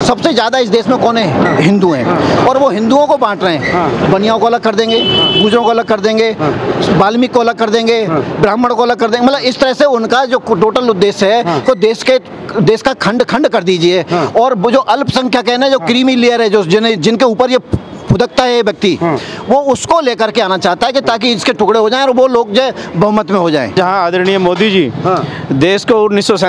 सबसे ज़्यादा इस देश में कौन है? हिंदू हैं। और वो हिंदुओं को बांट रहे हैं। बनियाओं को अलग कर देंगे, गुजरों को अलग कर देंगे, वाल्मीकि को अलग कर देंगे, ब्राह्मण को अलग कर देंगे। मतलब इस तरह से उनका जो टोटल उद्देश्य है तो देश का खंड खंड कर दीजिए। और वो जो अल्पसंख्यक है ना, जो क्रीमी लेयर है, जो जिनके ऊपर ये फुदकता है ये व्यक्ति, वो उसको लेकर के आना चाहता है कि ताकि इसके टुकड़े हो जाएं और वो लोग जो बहुमत में हो जाएं। जहां आदरणीय मोदी जी देश को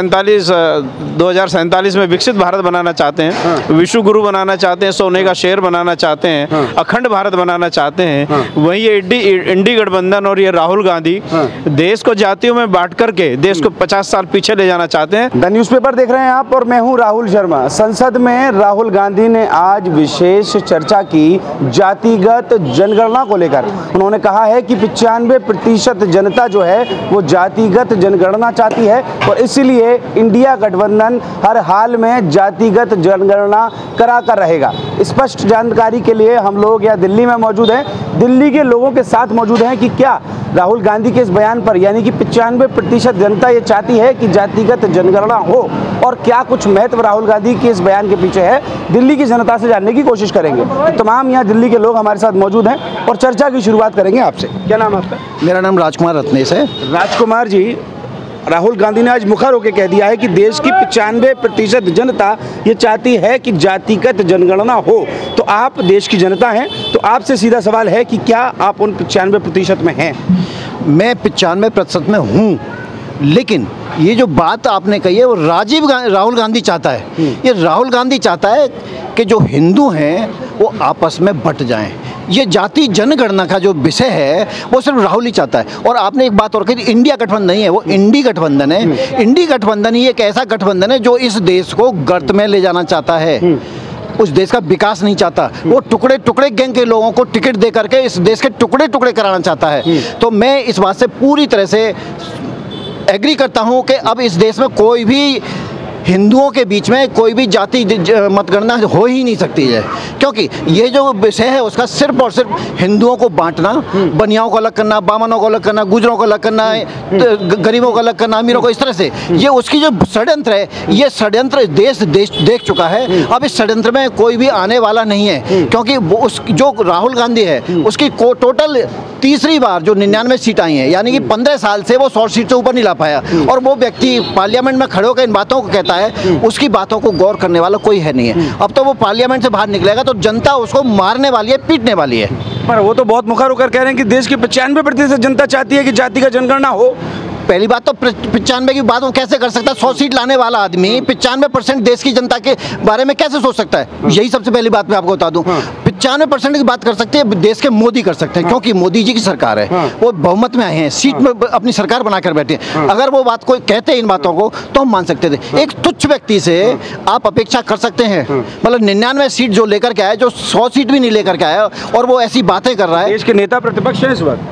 2047 में विकसित भारत बनाना चाहते हैं, विश्व गुरु बनाना चाहते हैं, सोने का शेर बनाना चाहते हैं, अखंड भारत बनाना चाहते हैं, वहीं ये इंडी गठबंधन और ये राहुल गांधी देश को जातियों में बांट करके देश को 50 साल पीछे ले जाना चाहते हैं। द न्यूज़पेपर देख रहे हैं आप और मैं हूं राहुल शर्मा। संसद में राहुल गांधी ने आज विशेष चर्चा की जातिगत जनगणना को लेकर। उन्होंने कहा है कि 95% जनता जो है वो जातिगत जनगणना चाहती है और इसलिए इंडिया गठबंधन हर हाल में जातिगत जनगणना करा कर रहेगा। स्पष्ट जानकारी के लिए हम लोग यहाँ दिल्ली में मौजूद हैं, दिल्ली के लोगों के साथ मौजूद हैं कि क्या राहुल गांधी के इस बयान पर, यानी कि 95% जनता ये चाहती है कि जातिगत जनगणना हो, और क्या कुछ महत्व राहुल गांधी के इस बयान के पीछे है, दिल्ली की जनता से जानने की कोशिश करेंगे। तो तमाम यहाँ दिल्ली के लोग हमारे साथ मौजूद हैं और चर्चा की शुरुआत करेंगे आपसे। क्या नाम है आपका? मेरा नाम राजकुमार रत्नेश है। राजकुमार जी, राहुल गांधी ने आज मुखर होकर कह दिया है कि देश की 95% जनता ये चाहती है कि जातिगत जनगणना हो। तो आप देश की जनता हैं, तो आपसे सीधा सवाल है कि क्या आप उन 95% में हैं? मैं 95% में हूँ, लेकिन ये जो बात आपने कही है वो राहुल गांधी चाहता है। ये राहुल गांधी चाहता है कि जो हिंदू हैं वो आपस में बट जाएं। ये जाति जनगणना का जो विषय है वो सिर्फ राहुल ही चाहता है। और आपने एक बात और कही, इंडिया गठबंधन नहीं है, वो इंडी गठबंधन है। इंडी गठबंधन ही एक ऐसा गठबंधन है जो इस देश को गर्त में ले जाना चाहता है, उस देश का विकास नहीं चाहता। वो टुकड़े टुकड़े गैंग के लोगों को टिकट दे करके इस देश के टुकड़े टुकड़े कराना चाहता है। तो मैं इस बात से पूरी तरह से एग्री करता हूं कि अब इस देश में कोई भी हिंदुओं के बीच में कोई भी जाति मतगणना हो ही नहीं सकती है, क्योंकि ये जो विषय है उसका सिर्फ और सिर्फ हिंदुओं को बांटना, बनियाओं को अलग करना, बामनों को अलग करना, गुजरों को अलग करना, गरीबों को अलग करना, अमीरों को, इस तरह से ये उसकी जो षड्यंत्र है, ये षड्यंत्र देश देख चुका है। अब इस षड्यंत्र में कोई भी आने वाला नहीं है, क्योंकि जो राहुल गांधी है उसकी टोटल तीसरी बार जो 99 सीट आई हैं, यानी कि 15 साल से वो 100 सीट से ऊपर नहीं ला पाया, और वो व्यक्ति पार्लियामेंट में खड़े होकर इन बातों को कहता है, उसकी बातों को गौर करने वाला कोई है नहीं है। अब तो वो पार्लियामेंट से बाहर निकलेगा तो जनता उसको मारने वाली है, पीटने वाली है। पर वो तो बहुत मुखर होकर कह रहे हैं कि देश की 95% जनता चाहती है कि जाति का जनगणना हो। पहली बात तो 95 की बात वो कैसे कर सकता है? 100 सीट लाने वाला आदमी 95% देश की जनता के बारे में कैसे सोच सकता है? यही सबसे पहली बात मैं आपको बता दूं। 95% की बात कर सकते हैं देश के मोदी कर सकते हैं, क्योंकि मोदी जी की सरकार है, वो बहुमत में आए हैं, सीट में अपनी सरकार बनाकर बैठे हैं। अगर वो बात कोई कहते हैं इन बातों को तो हम मान सकते थे। एक तुच्छ व्यक्ति से आप अपेक्षा कर सकते हैं, मतलब 99 सीट जो लेकर के आया, जो 100 सीट भी नहीं लेकर के आया, और वो ऐसी बातें कर रहा है। देश के नेता प्रतिपक्ष हैं इस वक्त,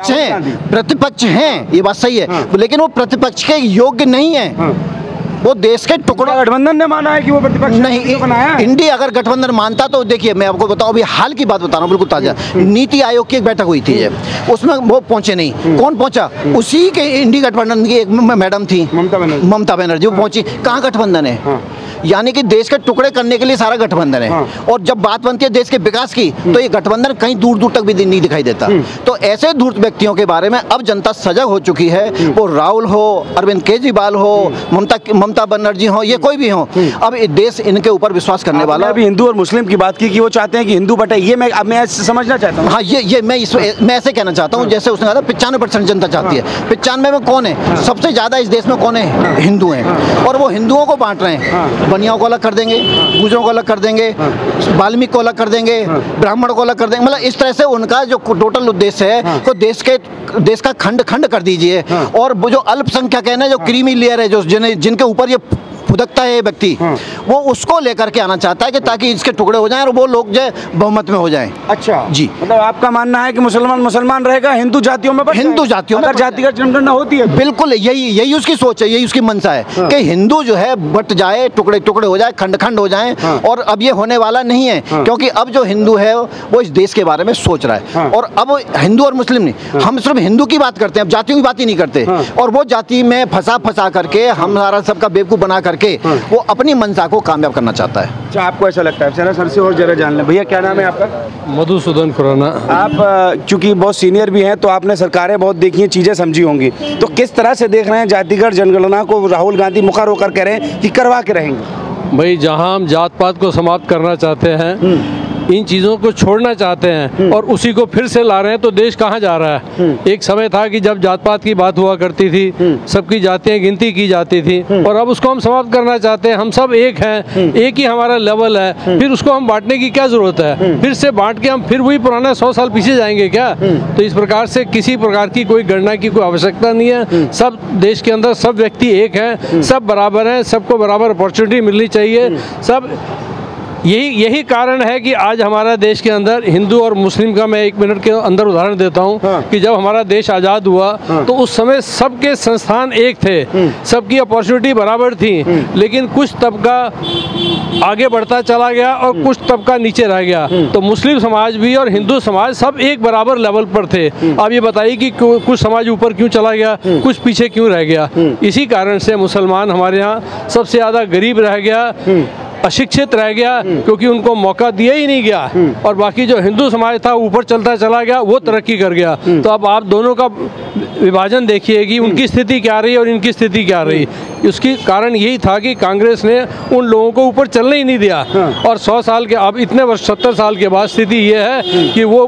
प्रतिपक्ष हैं, ये बात सही है, लेकिन वो प्रतिपक्ष के योग्य नहीं है। वो देश के टुकड़ों, गठबंधन ने माना है कि वो प्रतिपक्ष नहीं बनाया। इंडिया अगर गठबंधन मानता तो देखिए मैं आपको बताऊं, अभी हाल की बात बता रहा हूं, बिल्कुल ताजा। नीति आयोग की एक बैठक हुई थी, उसमें वो पहुंचे नहीं। कौन पहुंचा? उसी के इंडी गठबंधन की एक मैडम थी, ममता बनर्जी, वो पहुंची। कहाँ गठबंधन है? यानी कि देश के टुकड़े करने के लिए सारा गठबंधन है। और जब बात बनती है देश के विकास की तो ये गठबंधन कहीं दूर दूर तक भी नहीं दिखाई देता। तो ऐसे धूर्त व्यक्तियों के बारे में अब जनता सजग हो चुकी है, वो राहुल हो, अरविंद केजरीवाल हो, ममता बनर्जी हो, ये कोई भी हो, अब देश इनके ऊपर विश्वास करने वाला। अभी हिंदू और मुस्लिम की बात की कि वो चाहते हैं कि हिंदू बटे, ये मैं समझना चाहता हूँ। हाँ, ये मैं ऐसे कहना चाहता हूँ, जैसे उसने कहा 95% जनता चाहती है। 95 में कौन है? सबसे ज्यादा इस देश में कौन है? हिंदू हैं। और वो हिंदुओं को बांट रहे हैं, बनियाओं को अलग कर देंगे, गुजरों को अलग कर देंगे, वाल्मीकि को अलग कर देंगे, ब्राह्मण को अलग कर देंगे। मतलब इस तरह से उनका जो टोटल उद्देश्य है तो देश का खंड खंड कर दीजिए। और वो जो अल्पसंख्यक है ना, जो क्रीमी लेयर है, जो जिनके ऊपर ये फुदकता है ये व्यक्ति, वो उसको लेकर के आना चाहता है कि ताकि इसके टुकड़े हो जाएं और वो लोग जो बहुमत में हो जाएं। अच्छा जी, मतलब आपका मानना है कि मुसलमान रहेगा, हिंदू जातियों में हिंदू जातियों में जातिगत जनगणना होती है। बिल्कुल, यही उसकी सोच है, यही उसकी मंशा है कि हिंदू जो है बट जाए, टुकड़े टुकड़े हो जाए, खंड खंड हो जाए। और अब ये होने वाला नहीं है, क्योंकि अब जो हिंदू है वो इस देश के बारे में सोच रहा है। और अब हिंदू और मुस्लिम नहीं, हम सिर्फ हिंदू की बात करते हैं, अब जातियों की बात ही नहीं करते। और वो जाति में फंसा करके हमारा सबका बेवकूफ बना करके करके वो अपनी मंशा को कामयाब करना चाहता है। अच्छा, आपको ऐसा लगता है? चलो सर से और जरा जान लें। भैया क्या नाम है आपका? मधुसूदन खुराना। आप चूंकि बहुत सीनियर भी हैं तो आपने सरकारें बहुत देखी हैं, चीज़ें समझी होंगी, तो किस तरह से देख रहे हैं जातिगत जनगणना को? राहुल गांधी मुखर होकर कह रहे हैं कि करवा के रहेंगे। भाई, जहां हम जात पात को समाप्त करना चाहते हैं, इन चीज़ों को छोड़ना चाहते हैं और उसी को फिर से ला रहे हैं, तो देश कहाँ जा रहा है? एक समय था कि जब जात पात की बात हुआ करती थी, सबकी जातियाँ गिनती की जाती थी, और अब उसको हम समाप्त करना चाहते हैं। हम सब एक हैं, एक ही हमारा लेवल है, फिर उसको हम बांटने की क्या ज़रूरत है? फिर से बांट के हम फिर वही पुराना 100 साल पीछे जाएंगे क्या? तो इस प्रकार से किसी प्रकार की कोई गणना की कोई आवश्यकता नहीं है। सब देश के अंदर सब व्यक्ति एक हैं, सब बराबर हैं, सबको बराबर अपॉर्चुनिटी मिलनी चाहिए। सब यही कारण है कि आज हमारा देश के अंदर हिंदू और मुस्लिम का मैं 1 मिनट के अंदर उदाहरण देता हूं। कि जब हमारा देश आज़ाद हुआ तो उस समय सबके संस्थान एक थे, सबकी अपॉर्चुनिटी बराबर थी, लेकिन कुछ तबका आगे बढ़ता चला गया और कुछ तबका नीचे रह गया। तो मुस्लिम समाज भी और हिंदू समाज सब एक बराबर लेवल पर थे। अब ये बताइए कि कुछ समाज ऊपर क्यों चला गया, कुछ पीछे क्यों रह गया? इसी कारण से मुसलमान हमारे यहाँ सबसे ज़्यादा गरीब रह गया, अशिक्षित रह गया, क्योंकि उनको मौका दिया ही नहीं गया। और बाकी जो हिंदू समाज था ऊपर चलता चला गया, वो तरक्की कर गया। तो अब आप दोनों का विभाजन देखिए कि उनकी स्थिति क्या रही और इनकी स्थिति क्या रही। उसकी कारण यही था कि कांग्रेस ने उन लोगों को ऊपर चलने ही नहीं दिया। और 100 साल के, अब इतने वर्ष 70 साल के बाद स्थिति ये है कि वो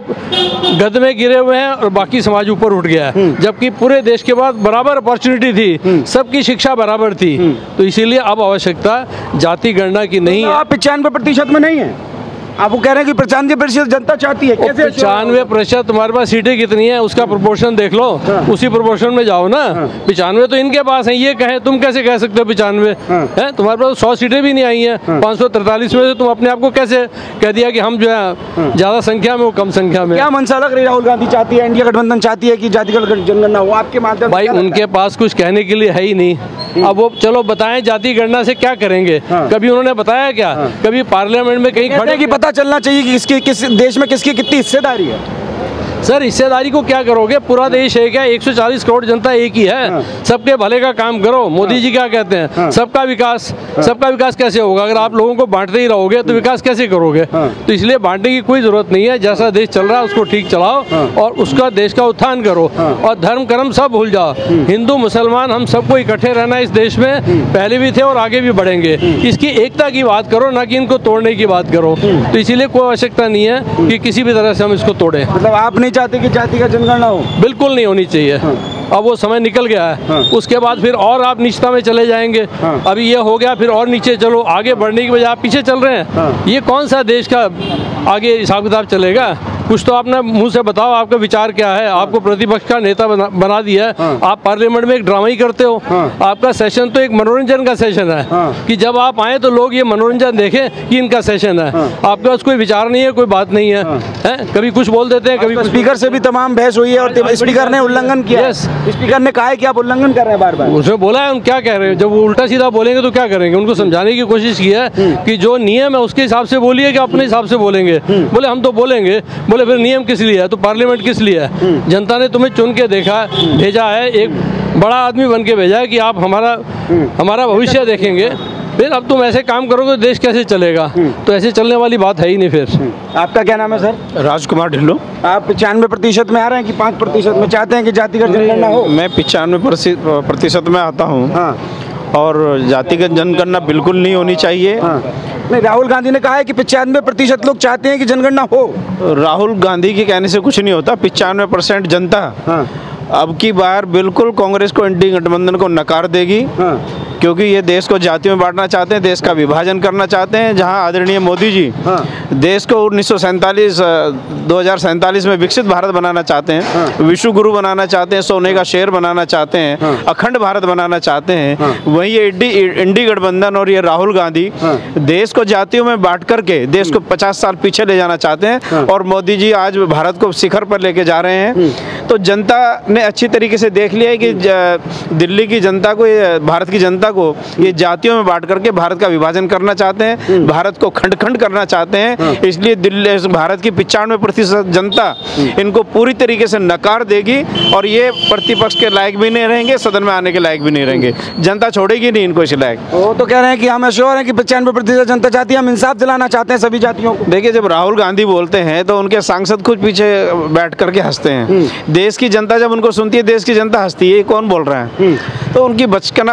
गद में गिरे हुए हैं और बाकी समाज ऊपर उठ गया है, जबकि पूरे देश के बाद बराबर अपॉर्चुनिटी थी, सबकी शिक्षा बराबर थी। तो इसीलिए अब आवश्यकता जाति गणना की नहीं है। आप 95% में नहीं है, आप वो कह रहे हैं कि 95% जनता चाहती है। कैसे 95% तुम्हारे पास सीटें कितनी है उसका प्रोपोर्शन देख लो, उसी प्रोपोर्शन में जाओ ना। 95 तो इनके पास है, ये कहे, तुम कैसे कह सकते हो 95 है? तुम्हारे पास 100 सीटें भी नहीं आई हैं। 543 में से तुम अपने आप को कैसे कह दिया कि हम जो है ज्यादा संख्या में, वो कम संख्या में? क्या मंशा लग रही? राहुल गांधी चाहती है, इंडिया गठबंधन चाहती है कि जातिगत जनगणना हो आपके माध्यम? भाई, उनके पास कुछ कहने के लिए है ही नहीं। अब वो चलो बताएं जाति गणना से क्या करेंगे? कभी उन्होंने बताया क्या? कभी पार्लियामेंट में कहीं खड़े? कि पता चलना चाहिए कि किस देश में किसकी कितनी हिस्सेदारी है। सर, हिस्सेदारी को क्या करोगे? पूरा देश एक है, 140 करोड़ जनता एक ही है। सबके भले का काम करो। मोदी जी क्या कहते हैं? सबका विकास। सबका विकास कैसे होगा? अगर आप लोगों को बांटते ही रहोगे तो विकास कैसे करोगे? तो इसलिए बांटने की कोई जरूरत नहीं है। जैसा देश चल रहा है उसको ठीक चलाओ और उसका देश का उत्थान करो, और धर्म कर्म सब भूल जाओ। हिंदू मुसलमान हम सबको इकट्ठे रहना है इस देश में, पहले भी थे और आगे भी बढ़ेंगे। इसकी एकता की बात करो, ना कि इनको तोड़ने की बात करो। तो इसीलिए कोई आवश्यकता नहीं है कि किसी भी तरह से हम इसको तोड़ें। मतलब आप नहीं चाहते कि जाति का जनगणना हो? बिल्कुल नहीं होनी चाहिए। अब वो समय निकल गया है। उसके बाद फिर और आप निचता में चले जाएंगे। अभी ये हो गया, फिर और नीचे चलो। आगे बढ़ने की बजाय आप पीछे चल रहे हैं। ये कौन सा देश का आगे हिसाब किताब चलेगा? कुछ तो अपने मुंह से बताओ, आपका विचार क्या है? आपको प्रतिपक्ष का नेता बना दिया है, आप पार्लियामेंट में एक ड्रामा ही करते हो। आपका सेशन तो एक मनोरंजन का सेशन है कि जब आप आए तो लोग ये मनोरंजन देखें कि इनका सेशन है। आपके पास कोई विचार नहीं है, कोई बात नहीं है। कभी कुछ बोल देते हैं, कभी स्पीकर से भी तमाम बहस हुई है और स्पीकर ने उल्लंघन किया। स्पीकर ने कहा है कि आप उल्लंघन कर रहे हैं बार बार। उसने बोला है, उन क्या कह रहे हैं? जब वो उल्टा सीधा बोलेंगे तो क्या करेंगे? उनको समझाने की कोशिश की है कि जो नियम है उसके हिसाब से बोलिए कि अपने हिसाब से बोलेंगे। बोले हम तो बोलेंगे। बोले फिर नियम किस लिए है? तो पार्लियामेंट किस लिए है? जनता ने तुम्हें चुन के देखा, भेजा है, एक बड़ा आदमी बन के भेजा है कि आप हमारा भविष्य देखेंगे। फिर अब तुम ऐसे काम करोगे तो देश कैसे चलेगा? तो ऐसे चलने वाली बात है ही नहीं। फिर आपका क्या नाम है सर? राजकुमार ढिल्लो। आप 95% में आ रहे हैं कि 5% में चाहते हैं कि जातिगत जनगणना हो? मैं 95% में आता हूँ। और जातिगत जनगणना बिल्कुल नहीं होनी चाहिए। नहीं, राहुल गांधी ने कहा है कि 95% लोग चाहते हैं कि जनगणना हो। राहुल गांधी के कहने से कुछ नहीं होता। 95% जनता अब की बार बिल्कुल कांग्रेस को, इंडी गठबंधन को नकार देगी। क्योंकि ये देश को जातियों में बांटना चाहते हैं, देश का विभाजन करना चाहते हैं। जहां आदरणीय मोदी जी देश को 2047 में विकसित भारत बनाना चाहते हैं, विश्व गुरु बनाना चाहते हैं, सोने का शेर बनाना चाहते हैं, अखंड भारत बनाना चाहते हैं, वहीं ये इंडी गठबंधन और ये राहुल गांधी देश को जातियों में बांट करके देश को 50 साल पीछे ले जाना चाहते हैं। और मोदी जी आज भारत को शिखर पर लेके जा रहे हैं। तो जनता ने अच्छी तरीके से देख लिया है कि दिल्ली की जनता को, भारत की जनता को ये जातियों में बांट करके भारत का विभाजन करना चाहते हैं, भारत को खंड खंड करना चाहते हैं। इसलिए दिल्ली, भारत की 95% जनता इनको पूरी तरीके से नकार देगी और ये प्रतिपक्ष के लायक भी नहीं रहेंगे, सदन में आने के लायक भी नहीं रहेंगे। जनता छोड़ेगी नहीं इनको इस लायक। वो तो कह रहे हैं कि हम श्योर हैं कि 95% जनता चाहती है, हम इंसाफ दिलाना चाहते हैं सभी जातियों को। देखिए, जब राहुल गांधी बोलते हैं तो उनके सांसद खुद पीछे बैठ करके हंसते हैं। देश की जनता जब उनको सुनती है, देश की जनता हंसती है, ये कौन बोल रहा है? तो उनकी बचकाना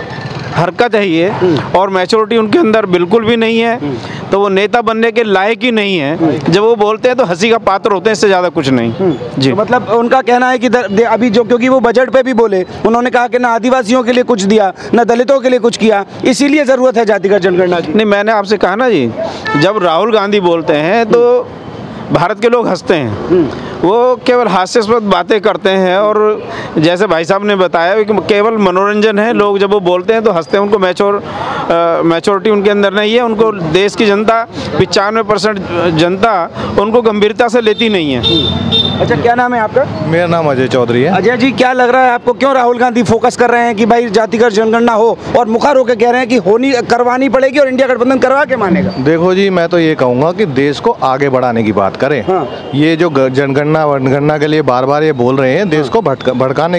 हरकत है ये, और मैच्योरिटी उनके अंदर बिल्कुल भी नहीं है, तो वो नेता बनने के लायक ही नहीं है। जब वो बोलते हैं तो हंसी का पात्र होते हैं, इससे ज़्यादा कुछ नहीं जी। तो मतलब उनका कहना है कि अभी जो, क्योंकि वो बजट पे भी बोले, उन्होंने कहा कि ना आदिवासियों के लिए कुछ दिया, ना दलितों के लिए कुछ किया, इसीलिए ज़रूरत है जातिगत जनगणना की। नहीं, मैंने आपसे कहा ना जी, जब राहुल गांधी बोलते हैं तो भारत के लोग हंसते हैं, वो केवल हास्यास्पद बातें करते हैं, और जैसे भाई साहब ने बताया कि केवल मनोरंजन है। लोग जब वो बोलते हैं तो हंसते हैं, उनको मैच्योरिटी उनके अंदर नहीं है। उनको देश की जनता, 95% जनता उनको गंभीरता से लेती नहीं है। अच्छा, क्या नाम है आपका? मेरा नाम अजय चौधरी है। अजय जी, क्या लग रहा है आपको, क्यों राहुल गांधी फोकस कर रहे हैं कि भाई जातिगत जनगणना हो, और मुखर होकर कह रहे हैं कि करवानी पड़ेगी और इंडिया गठबंधन करवा के मानेगा? देखो जी, मैं तो ये कहूँगा कि देश को आगे बढ़ाने की बात करें। हाँ। ये जो जनगणना वनगणना के लिए बार बार ये बोल रहे हैं, देश को भटकाने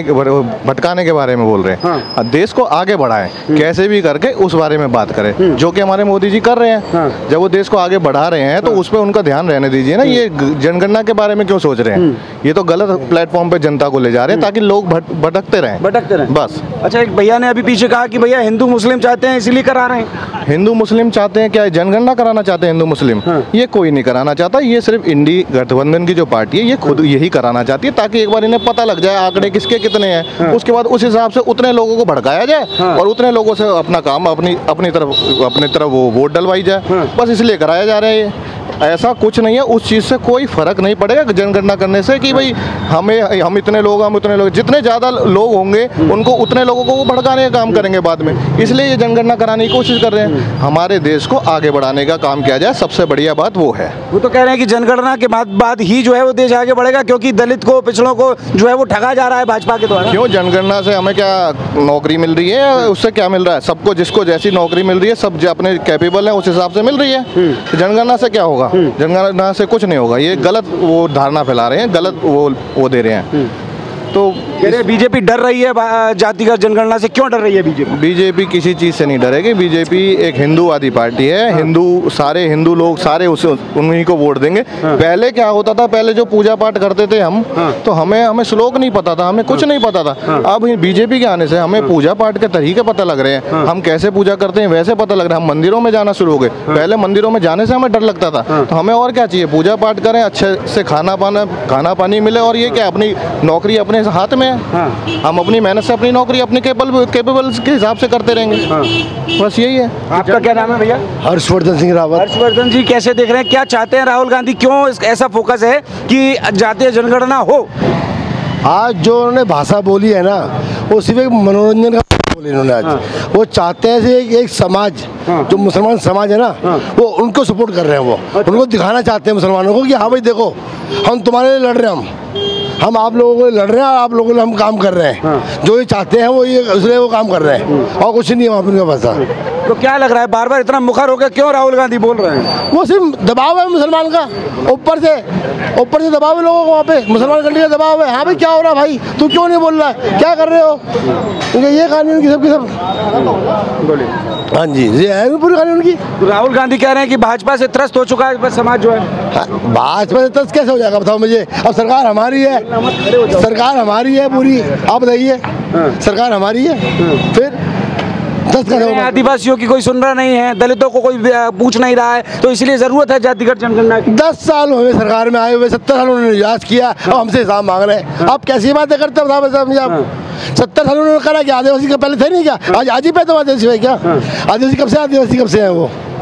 के बारे में बोल रहे हैं। हाँ। देश को आगे बढ़ाएं, कैसे भी करके उस बारे में बात करें, जो कि हमारे मोदी जी कर रहे हैं। हाँ। जब वो देश को आगे बढ़ा रहे हैं तो उस पर उनका ध्यान रहने दीजिए ना। ये जनगणना के बारे में क्यों सोच रहे हैं? ये तो गलत प्लेटफॉर्म पे जनता को ले जा रहे हैं, ताकि लोग भटकते रहें बस। अच्छा, एक भैया ने अभी पीछे कहा कि भैया हिंदू मुस्लिम चाहते हैं इसलिए करा रहे हैं। हिंदू मुस्लिम चाहते हैं, क्या जनगणना कराना चाहते हैं हिंदू मुस्लिम? ये कोई नहीं कराना चाहता। ये सिर्फ इंडी गठबंधन की जो पार्टी है, ये खुद यही कराना चाहती है, ताकि एक बार इन्हें पता लग जाए आंकड़े किसके कितने हैं। उसके बाद उस हिसाब से उतने लोगों को भड़काया जाए और उतने लोगों से अपना काम अपनी तरफ वो वोट डलवाई जाए। बस इसलिए कराया जा रहा है ये। ऐसा कुछ नहीं है, उस चीज़ से कोई फर्क नहीं पड़ेगा जनगणना करने से कि भाई हम इतने लोग जितने ज़्यादा लोग होंगे उनको उतने लोगों को वो भड़काने का काम करेंगे बाद में। इसलिए ये जनगणना कराने की कोशिश कर रहे हैं। हमारे देश को आगे बढ़ाने का काम किया जाए, सबसे बढ़िया बात वो है। वो तो कह रहे हैं कि जनगणना के बाद ही जो है वो देश आगे बढ़ेगा, क्योंकि दलित को, पिछड़ों को जो है वो ठगा जा रहा है भाजपा के द्वारा। क्यों? जनगणना से हमें क्या नौकरी मिल रही है? उससे क्या मिल रहा है? सबको जिसको जैसी नौकरी मिल रही है, सब जो अपने कैपेबल है उस हिसाब से मिल रही है। जनगणना से क्या होगा? जनगणना से कुछ नहीं होगा। ये गलत वो धारणा फैला रहे हैं, गलत वो दे रहे हैं। तो बीजेपी डर रही है जातिगत जनगणना से। क्यों डर रही है बीजेपी? बीजेपी किसी चीज़ से नहीं डरेगी। बीजेपी एक हिंदूवादी पार्टी है। सारे हिंदू लोग सारे उन्हीं को वोट देंगे। पहले क्या होता था, पहले जो पूजा पाठ करते थे हम, तो हमें श्लोक नहीं पता था, हमें कुछ नहीं पता था। अब बीजेपी के आने से हमें पूजा पाठ के तरीके पता लग रहे हैं, हम कैसे पूजा करते हैं वैसे पता लग रहा है। हम मंदिरों में जाना शुरू हो गए। पहले मंदिरों में जाने से हमें डर लगता था, तो हमें और क्या चाहिए? पूजा पाठ करें, अच्छे से खाना पानी मिले, और ये क्या अपनी नौकरी अपने हाथ में है। हम अपनी मेहनत से अपनी नौकरी अपने केपेबल के हिसाब से करते रहेंगे। बस यही है। आपका क्या नाम है भैया? हर्षवर्धन सिंह रावत। हर्षवर्धन जी, कैसे देख रहे हैं, क्या चाहते हैं राहुल गांधी? क्यों ऐसा फोकस है कि जातीय जनगणना हो? आज जो उन्होंने भाषा बोली है ना, वो सिर्फ एक मनोरंजन का बोली उन्होंने आज। वो चाहते हैं एक समाज, जो मुसलमान समाज है ना, वो उनको सपोर्ट कर रहे हैं। वो उनको दिखाना चाहते हैं मुसलमानों को कि हाँ भाई देखो, हम तुम्हारे लिए लड़ रहे हैं, हम आप लोगों को लड़ रहे हैं, आप लोगों के लिए हम काम कर रहे हैं। जो ये चाहते हैं वो इसलिए वो काम कर रहे हैं, और कुछ नहीं है वहाँ पर उनका भाषा। तो क्या लग रहा है, बार बार इतना मुखर होकर क्यों राहुल गांधी बोल रहे हैं? वो सिर्फ दबाव है मुसलमान का, ऊपर से दबाव है लोगों को, वहाँ पे मुसलमान कंट्री का दबाव है। हाँ भाई क्या हो रहा है भाई, तू क्यों नहीं बोल रहा है, क्या कर रहे हो? ये कहानी उनकी सबकी सब। बोलिए। हाँ जी, ये है पूरी कहानी उनकी। तो राहुल गांधी कह रहे हैं कि भाजपा से त्रस्त हो चुका है समाज जो है। भाजपा से त्रस्त कैसे हो जाएगा बताओ मुझे? अब सरकार हमारी है, सरकार हमारी है पूरी। आप बताइए, सरकार हमारी है, फिर आदिवासियों की कोई सुन रहा नहीं है, दलितों को कोई पूछ नहीं रहा है, तो इसलिए जरूरत है जातिगत जनगणना की। 10 साल हुए सरकार में आए हुए, 70 साल उन्होंने निराश किया, अब हमसे हिसाब मांग रहे हैं। आप कैसी बातें करते हो आप? 70 साल उन्होंने करा कि आदिवासी का पहले थे नहीं क्या? आज ही पे तो आदिवासी है क्या? आदिवासी कब से, आदिवासी कब से है वो?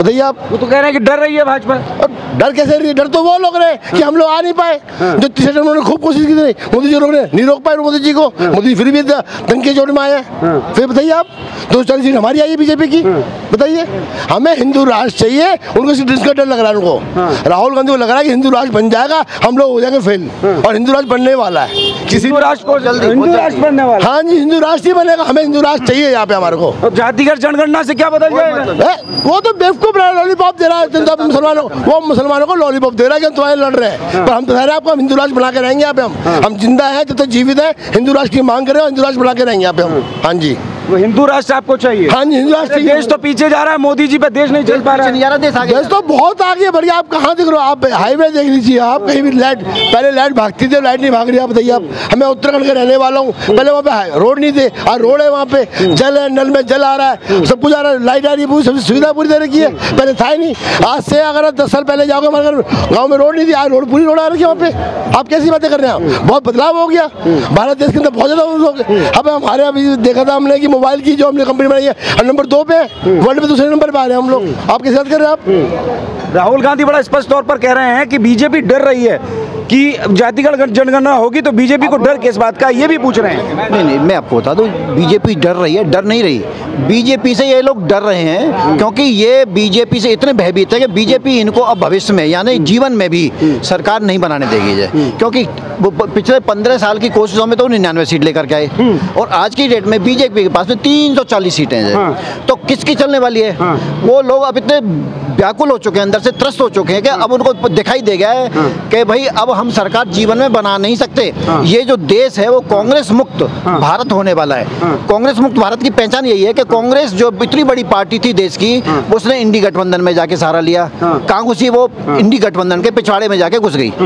बताइए आप। वो तो कह रहे हैं कि डर रही है भाजपा। और डर कैसे रही है? डर तो वो लोग रहे कि हम लोग आ नहीं पाए। जो तीसरे उन्होंने खूब कोशिश की थी, मोदी जी रोकने नहीं रोक पाए मोदी जी को। मोदी जी फिर भी दंगे जोड़ में आए। फिर बताइए आप, 240 सीट हमारी आई है बीजेपी की। बताइए, हमें हिंदू राष्ट्र चाहिए, उनको जिसका डर लग रहा है उनको। राहुल गांधी को लग रहा है कि हिंदू राष्ट्र बन जाएगा, हम लोग हो जाएंगे फेल, और हिंदू राष्ट्र बनने वाला है। किसी राष्ट्र को जल्दी हिंदू राष्ट्र बनने वाला। हाँ जी, हिंदू राष्ट्र ही बनेगा। हमें हिंदू राष्ट्र चाहिए यहाँ पे हमारे को। जातिगत जनगणना से क्या बदल जाएगा? वो तो बेवकूफ लॉलीपॉप दे रहा है मुसलमानों को। वो मुसलमानों को लॉलीपॉप दे रहा है कि हम तुम्हारे लड़ रहे हैं, पर हम तो कह रहे हैं आपको हम हिंदू राष्ट्र बना के रहेंगे यहाँ पे। हम जिंदा हैं, जब तक जीवित हैं, हिंदू राष्ट्र की मांग करें और हिंदू राष्ट्र बना के रहेंगे यहाँ पे हम। हाँ जी, वो हिंदू राष्ट्र आपको चाहिए? हाँ जी, हिंदू राष्ट्र चाहिए। देश तो पीछे जा रहा है, मोदी जी पे देश नहीं चल पा रहा है। देश तो बहुत आगे बढ़ गया। आप कहाँ देख रहे हो? आप हाईवे देख लीजिए, आप कहीं भी लाइट, पहले लाइट भागती थी, लाइट नहीं भाग रही। आप बताइए आप, हमें उत्तराखंड के रहने वाला हूँ, पहले वहाँ पे रोड नहीं थे, आज रोड है, वहाँ पे जल है, नल में जल आ रहा है, सब कुछ आ रहा है, लाइट आ रही है, पूरी सब सुविधा पूरी दे रखी है। पहले था ही नहीं। आज से अगर 10 साल पहले जाओगे हमारे गाँव में रोड नहीं थी, आज रोड पूरी रोड आ रखी है वहाँ पे। आप कैसी बातें कर रहे हैं? बहुत बदलाव हो गया भारत देश के अंदर, बहुत ज़्यादा। अब हमारे अभी देखा था हमने कि मोबाइल की जो हमने कंपनी बनाई है, हम नंबर 2 पे, वर्ल्ड में दूसरे नंबर पे आ रहे हैं हम लोग। आप कैसे बात कर रहे हैं आप? राहुल गांधी बड़ा स्पष्ट तौर पर कह रहे हैं कि बीजेपी डर रही है कि जातिगत जनगणना होगी, तो बीजेपी को डर किस बात का, ये भी पूछ रहे हैं। नहीं, मैं आपको बता दूं, बीजेपी डर रही है, डर नहीं रही। बीजेपी से ये लोग डर रहे हैं क्योंकि ये बीजेपी से इतने भयभीत है कि बीजेपी इनको अब भविष्य में, यानी जीवन में भी सरकार नहीं बनाने देगी है। क्योंकि पिछले 15 साल की कोशिशों में तो 99 सीट लेकर के आए, और आज की डेट में बीजेपी के पास में 340 सीटें हैं। तो किसकी चलने वाली है? वो लोग अब इतने व्याकुल हो चुके हैं, अंदर से त्रस्त हो चुके हैं कि अब उनको दिखाई दे गया है कि भाई अब हम सरकार जीवन में बना नहीं सकते। ये जो देश है वो कांग्रेस मुक्त भारत होने वाला है। कांग्रेस मुक्त भारत की पहचान यही है कि कांग्रेस जो इतनी बड़ी पार्टी थी देश की, उसने इंडी गठबंधन में जाके सहारा लिया। कहाँ घुसी? वो इंडी गठबंधन के पिछवाड़े में जाके घुस गई।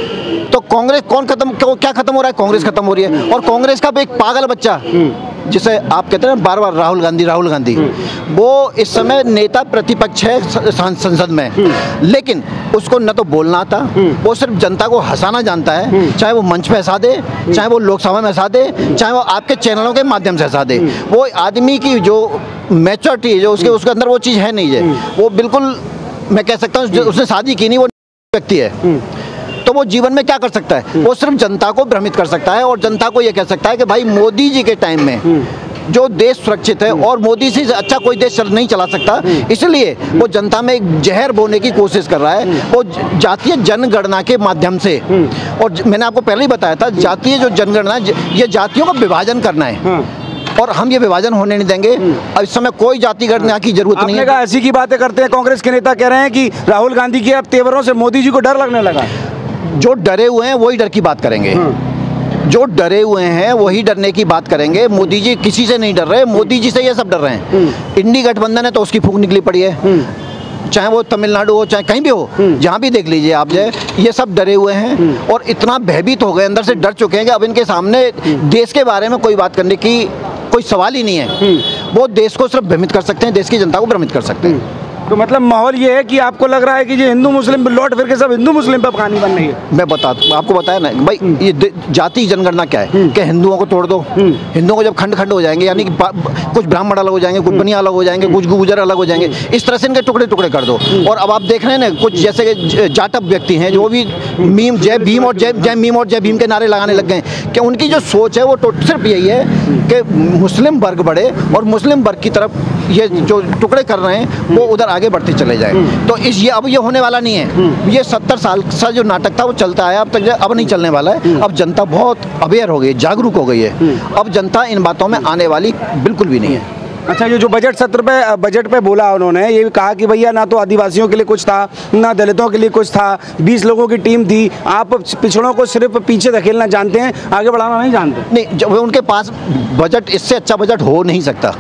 तो कांग्रेस क्या खत्म हो रहा है? कांग्रेस खत्म हो रही है। और कांग्रेस का एक पागल बच्चा, जिसे आप कहते हैं बार बार राहुल गांधी, वो इस समय नेता प्रतिपक्ष है संसद में, लेकिन उसको न तो बोलना आता, वो सिर्फ जनता को हंसाना जानता है। चाहे वो मंच पे हंसा दे, चाहे वो लोकसभा में हंसा दे, चाहे वो आपके चैनलों के माध्यम से हंसा दे। वो आदमी की जो मैच्योरिटी जो उसके अंदर वो चीज़ है नहीं है। वो बिल्कुल, मैं कह सकता हूँ, उसने शादी की नहीं, वो व्यक्ति है। तो वो जीवन में क्या कर सकता है? वो सिर्फ जनता को भ्रमित कर सकता है और जनता को ये कह सकता है कि भाई मोदी जी के टाइम में जो देश सुरक्षित है और मोदी से अच्छा कोई देश नहीं चला सकता, इसलिए वो जनता में एक जहर बोने की कोशिश कर रहा है, वो जातीय जनगणना के माध्यम से। और मैंने आपको पहले ही बताया था, जातीय जो जनगणना, ये जातियों का विभाजन करना है, और हम ये विभाजन होने नहीं देंगे। अब इस समय कोई जाति गणना की जरूरत नहीं है। ऐसी की बातें करते हैं कांग्रेस के नेता, कह रहे हैं कि राहुल गांधी के अब तेवरों से मोदी जी को डर लगने लगा। जो डरे हुए हैं वही डर की बात करेंगे, जो डरे हुए हैं वही डरने की बात करेंगे। मोदी जी किसी से नहीं डर रहे, मोदी जी से ये सब डर रहे हैं। इंडी गठबंधन है तो उसकी फूंक निकली पड़ी है, चाहे वो तमिलनाडु हो, चाहे कहीं भी हो, जहाँ भी देख लीजिए आप, ये सब डरे हुए हैं और इतना भयभीत हो गए, अंदर से डर चुके हैं कि अब इनके सामने देश के बारे में कोई बात करने की कोई सवाल ही नहीं है। वो देश को सिर्फ भ्रमित कर सकते हैं, देश की जनता को भ्रमित कर सकते हैं। तो मतलब माहौल ये है कि आपको लग रहा है कि ये हिंदू मुस्लिम लौट फिर के सब हिंदू मुस्लिम पे कहानी बन रही है। मैं आपको बताया ना भाई, ये जाति जनगणना क्या है? कि हिंदुओं को तोड़ दो, हिंदुओं को जब खंड खंड हो जाएंगे, यानी कि कुछ ब्राह्मण अलग हो जाएंगे, कुछ बनिया अलग हो जाएंगे, कुछ गुर्जर अलग हो जाएंगे, इस तरह से इनके टुकड़े टुकड़े कर दो। और अब आप देख रहे हैं ना, कुछ जैसे जाटव व्यक्ति हैं जो भी मीम जय भीम और जय भीम के नारे लगाने लग गए कि उनकी जो सोच है वो सिर्फ यही है कि मुस्लिम वर्ग बढ़े और मुस्लिम वर्ग की तरफ ये जो टुकड़े कर रहे हैं वो उधर आगे बढ़ते चले जाए। तो अब ये होने वाला नहीं है। ये 70 साल का जो नाटक था वो चलता है अब तक, अब नहीं चलने वाला है। अब जनता बहुत अवेयर हो गई, जागरूक हो गई है। अब जनता इन बातों में आने वाली बिल्कुल भी नहीं है। अच्छा, ये जो बजट सत्र पे बजट पे बोला उन्होंने, ये भी कहा कि भैया ना तो आदिवासियों के लिए कुछ था, ना दलितों के लिए कुछ था, 20 लोगों की टीम थी, आप पिछड़ों को सिर्फ पीछे धकेलना जानते हैं, आगे बढ़ाना नहीं जानते। नहीं, जब उनके पास बजट, इससे अच्छा बजट हो नहीं सकता।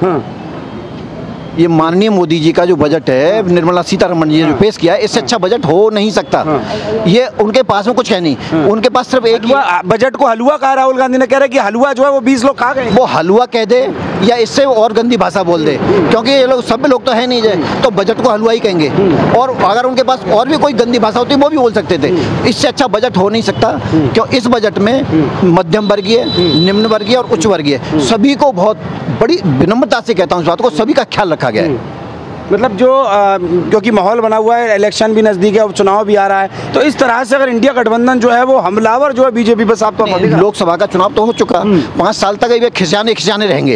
ये माननीय मोदी जी का जो बजट है, निर्मला सीतारमण जी ने जो पेश किया है, इससे अच्छा बजट हो नहीं सकता। ये उनके पास में कुछ है नहीं, उनके पास सिर्फ एक ही बजट को हलवा कहा। राहुल गांधी ने कह रहा है कि हलवा जो है वो 20 लोग खा गए। वो हलवा कह दे या इससे और गंदी भाषा बोल दे, क्योंकि ये लोग सब लोग तो है नहीं है, तो बजट को हलवा ही कहेंगे। और अगर उनके पास और भी कोई गंदी भाषा होती वो भी बोल सकते थे। इससे अच्छा बजट हो नहीं सकता, क्यों इस बजट में मध्यम वर्गीय, निम्न वर्गीय और उच्च वर्गीय सभी को, बहुत बड़ी विनम्रता से कहता हूँ इस बात को, सभी का ख्याल रखा गया है। मतलब जो क्योंकि माहौल बना हुआ है, इलेक्शन भी नज़दीक है, उपचुनाव भी आ रहा है, तो इस तरह से अगर इंडिया गठबंधन जो है वो हमलावर जो है बीजेपी पर साफ तौर पर लोकसभा का चुनाव तो हो चुका, 5 साल तक ये खिसियाने रहेंगे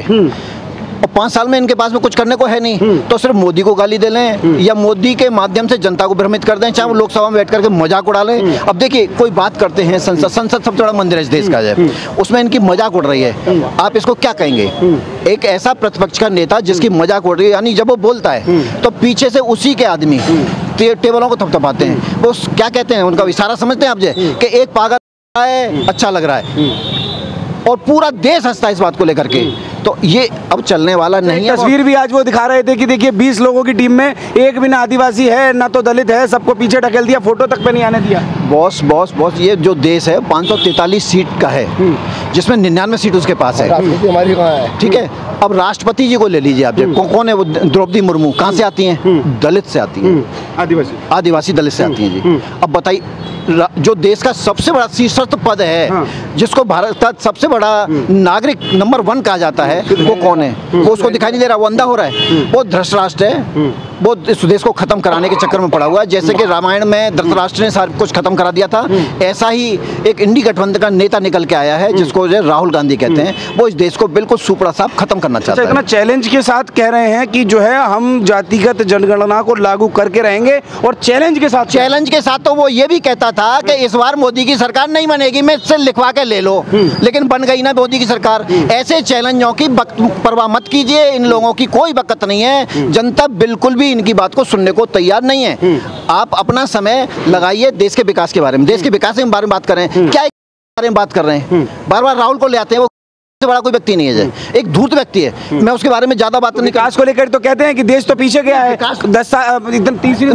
और 5 साल में इनके पास में कुछ करने को है नहीं, तो सिर्फ मोदी को गाली दे लें या मोदी के माध्यम से जनता को भ्रमित कर दें, चाहे वो लोकसभा में बैठ करके मजाक उड़ा लें। अब देखिए कोई बात करते हैं संसद सबसे बड़ा मंदिर है इस देश का है, उसमें इनकी मजाक उड़ रही है, आप इसको क्या कहेंगे? एक ऐसा प्रतिपक्ष का नेता जिसकी मजाक उड़ रही है, यानी जब वो बोलता है तो पीछे से उसी के आदमी टेबलों को थपथपाते हैं, वो क्या कहते हैं, उनका इशारा समझते हैं आप कि एक पागल है, अच्छा लग रहा है, और पूरा देश हंसता है इस बात को लेकर के। तो ये अब चलने वाला नहीं है। तस्वीर भी आज वो दिखा रहे थे कि देखिए 20 लोगों की टीम में एक भी ना आदिवासी है ना तो दलित है, सबको पीछे ढकेल दिया, फोटो तक पे नहीं आने दिया। बॉस ये जो देश है 543 सीट का है, जिसमें 99 सीट उसके पास है, हमारी कहाँ है? ठीक है। अब राष्ट्रपति जी को ले लीजिए आप, कौन है वो? द्रौपदी मुर्मू कहाँ से आती हैं? दलित से आती हैं, आदिवासी दलित से आती हैं जी। अब बताइए, जो देश का सबसे बड़ा शीर्षस्थ पद है, जिसको भारत का सबसे बड़ा नागरिक नंबर 1 कहा जाता है, वो कौन है? वो उसको दिखाई नहीं दे रहा, वो अंधा हो रहा है, वो धृतराष्ट्र है, वो इस देश को खत्म कराने के चक्कर में पड़ा हुआ है। जैसे कि रामायण में धृतराष्ट्र ने सब कुछ खत्म करा दिया था, ऐसा ही एक इंडी गठबंधन का नेता निकल के आया है, जिसको जो राहुल गांधी कहते हैं, वो इस देश को बिल्कुल सुपड़ा साफ खत्म करना चाहता है। इतना चैलेंज के साथ कह रहे हैं कि जो है हम जातिगत जनगणना को लागू करके रहेंगे, और चैलेंज के साथ तो वो ये भी कहता था कि इस बार मोदी की सरकार नहीं बनेगी, मैं इससे लिखवा के ले लो, लेकिन बन गई ना मोदी की सरकार। ऐसे चैलेंजों की परवाह मत कीजिए, इन लोगों की कोई बकत नहीं है, जनता बिल्कुल भी इनकी बात को सुनने को तैयार नहीं है। आप अपना समय लगाइए देश के विकास के बारे में, देश के विकास के बारे में बात कर रहे हैं, क्या बारे में बात कर रहे हैं? बार बार राहुल को ले आते हैं, वो से बड़ा कोई व्यक्ति नहीं है, एक धूर्त व्यक्ति है, मैं उसके बारे में ज्यादा बात नहीं। विकास को लेकर तो कहते हैं कि देश तो पीछे गया है, 10 साल एकदम तीसरी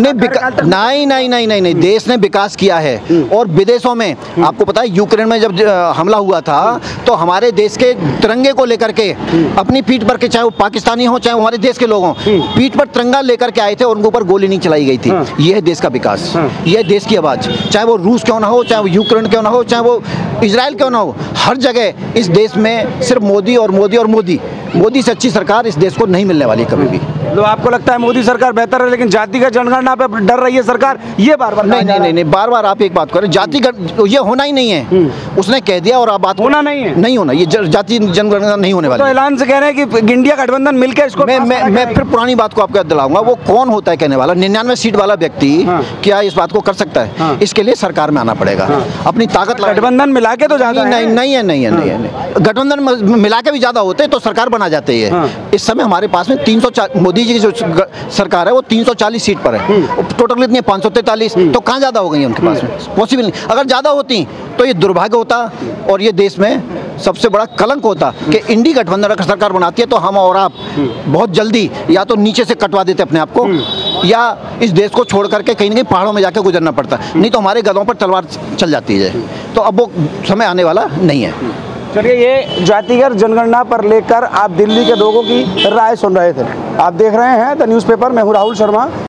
नहीं, देश ने विकास किया है। और विदेशों में आपको पता है, यूक्रेन में जब हमला हुआ था तो हमारे देश के तिरंगे को लेकर के अपनी पीठ पर के, चाहे वो पाकिस्तानी हो चाहे हमारे देश के लोग हों, पीठ पर तिरंगा लेकर के आए थे और उनके ऊपर गोली नहीं चलाई गई थी। यह है देश का विकास, यह है देश की आवाज, चाहे वो रूस क्यों ना हो, चाहे वो यूक्रेन क्यों ना हो, चाहे वो इजराइल क्यों ना हो, हर जगह इस देश में सिर्फ मोदी से अच्छी सरकार इस देश को नहीं मिलने वाली कभी भी। तो आपको लगता है मोदी सरकार बेहतर है, लेकिन जातिगत जनगणना पे डर रही है सरकार, ये बार-बार नहीं, बार-बार आप एक बात करें, जातिगत ये होना ही नहीं है, उसने कह दिया और आप बात होना नहीं होना, ये जाति जनगणना नहीं होने वाली। तो ऐलान से कह रहे हैं कि इंडिया गठबंधन मिलकर इसको मैं फिर पुरानी बात को आपको याद दिलाऊंगा, वो कौन होता है कहने वाला? 99 सीट वाला व्यक्ति क्या इस बात को कर सकता है? इसके लिए सरकार में आना पड़ेगा, अपनी ताकत। गठबंधन मिला के तो ज्यादा नहीं है, गठबंधन मिला के भी ज्यादा होते तो सरकार बना जाते हैं। इस समय हमारे पास में 340, मोदी जी की जो सरकार है वो 340 सीट पर है, टोटल कितनी है? 543, तो कहाँ ज्यादा हो गई उनके पास में? पॉसिबल नहीं। अगर ज्यादा होती तो ये दुर्भाग्य होता और ये देश में सबसे बड़ा कलंक होता कि इंडी गठबंधन अगर सरकार बनाती है तो हम और आप बहुत जल्दी या तो नीचे से कटवा देते अपने आप को, या इस देश को छोड़ करके कहीं ना कहीं पहाड़ों में जाकर गुजरना पड़ता, नहीं तो हमारे गधों पर तलवार चल जाती है। तो अब वो समय आने वाला नहीं है। चलिए, ये जातिगत जनगणना पर लेकर आप दिल्ली के लोगों की राय सुन रहे थे। आप देख रहे हैं द न्यूज़पेपर, मैं हूँ राहुल शर्मा।